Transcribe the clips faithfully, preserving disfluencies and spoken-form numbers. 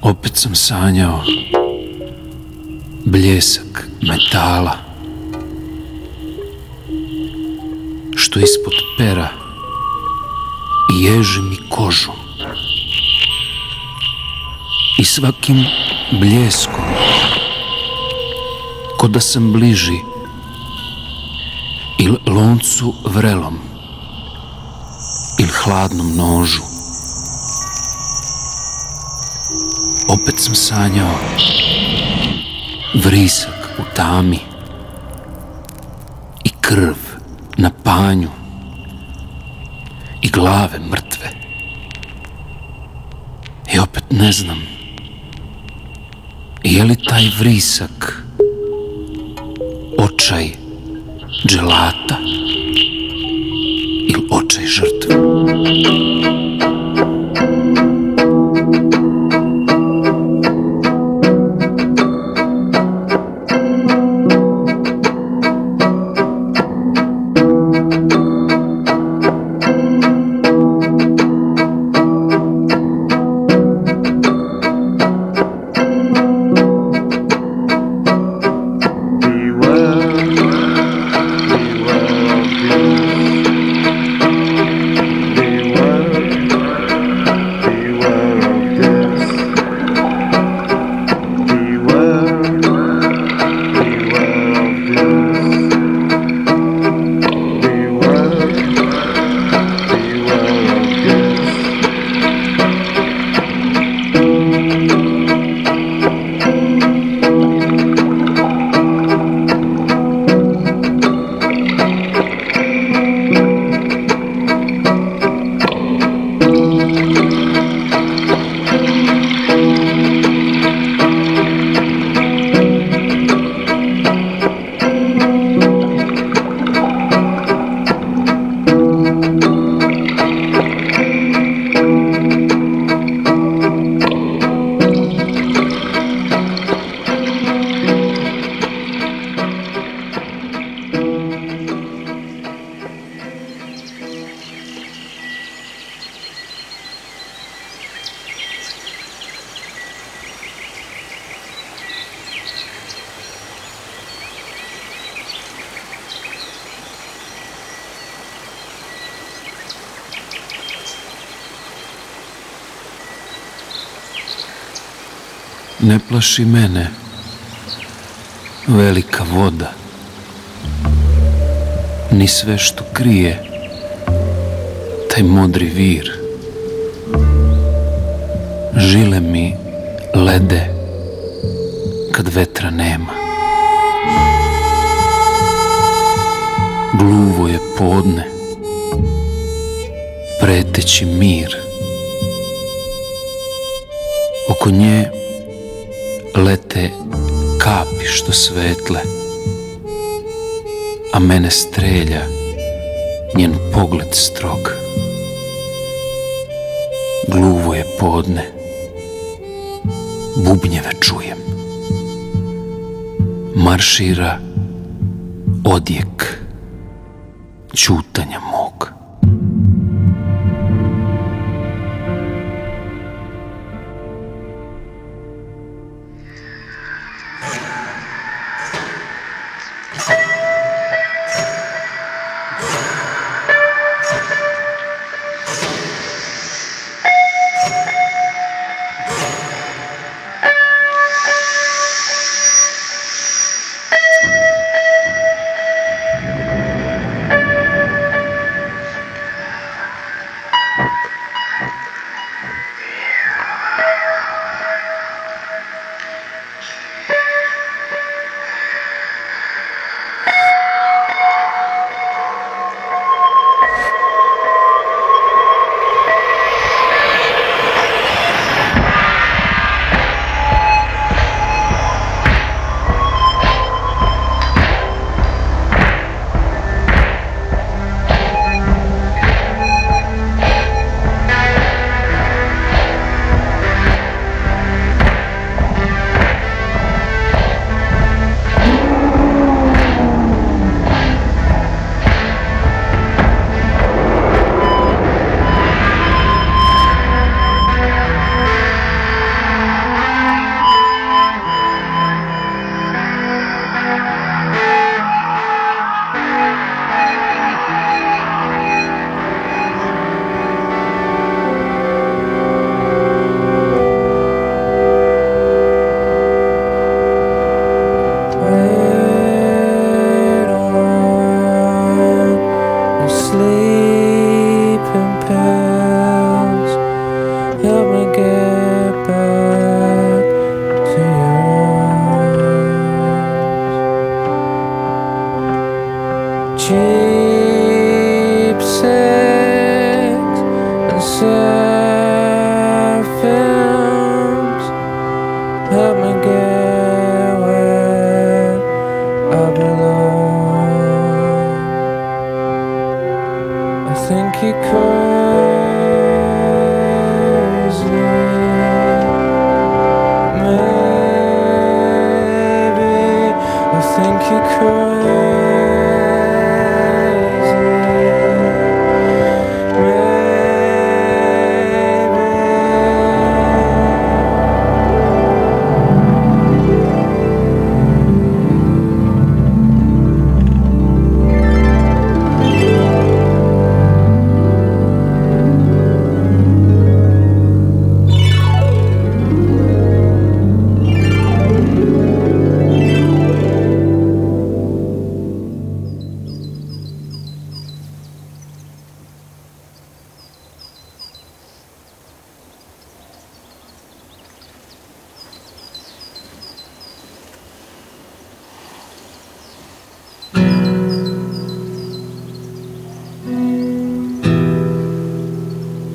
Opet sam sanjao bljesak metala što ispod pera ježi mi kožu i svakim bljeskom ko da sam bliži il loncu vrelom il hladnom nožu. Opet sam sanjao vrisak u tami i krv na panju i glave mrtve. I opet ne znam je li taj vrisak očaj dželata ili očaj žrtve. Ne plaši mene velika voda, ni sve što krije taj modri vir. Žile mi lede kad vetra nema. Gluvo je podne, preteći mir. Oko nje lete kapi što svetle, a mene strelja njen pogled strog. Gluvo je podne, bubnjeve čujem, maršira odjek ćutanja mog.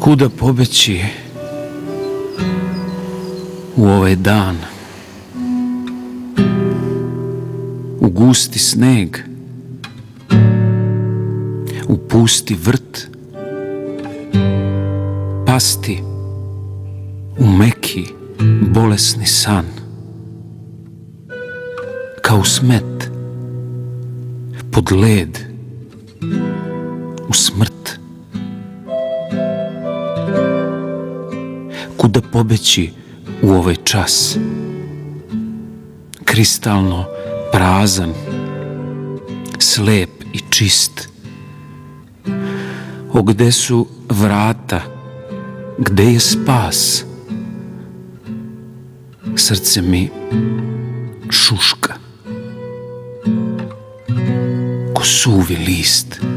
Kuda pobeći u ovaj dan, u gusti sneg, u pusti vrt, pasti u meki bolesni san, kao smet pod led u smrt. Kuda pobeći u ovaj čas, kristalno prazan, slep i čist? O, gde su vrata, gde je spas? Srce mi šuška ko suvi list.